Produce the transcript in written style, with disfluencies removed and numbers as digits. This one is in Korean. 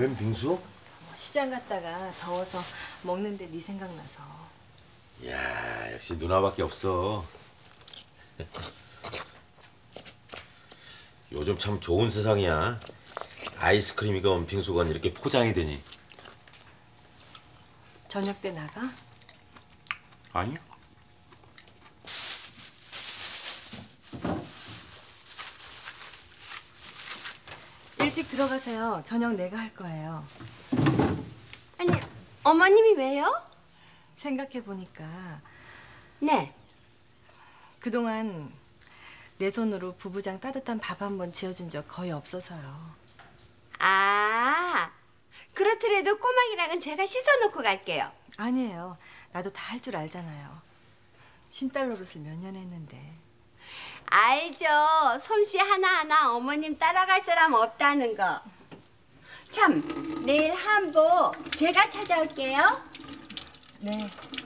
웬 빙수? 시장 갔다가 더워서 먹는데 네 생각나서. 이야, 역시 누나밖에 없어. 요즘 참 좋은 세상이야. 아이스크림이건 빙수건 이렇게 포장이 되니. 저녁 때 나가? 아니. 일찍 들어가세요. 저녁 내가 할 거예요. 아니, 어머님이 왜요? 생각해보니까 네. 그동안 내 손으로 부부장 따뜻한 밥 한 번 지어준 적 거의 없어서요. 아, 그렇더라도 꼬막이랑은 제가 씻어놓고 갈게요. 아니에요. 나도 다 할 줄 알잖아요. 신딸 노릇을 몇 년 했는데. 알죠. 솜씨 하나하나 어머님 따라갈 사람 없다는 거. 참, 내일 한복 제가 찾아올게요. 네.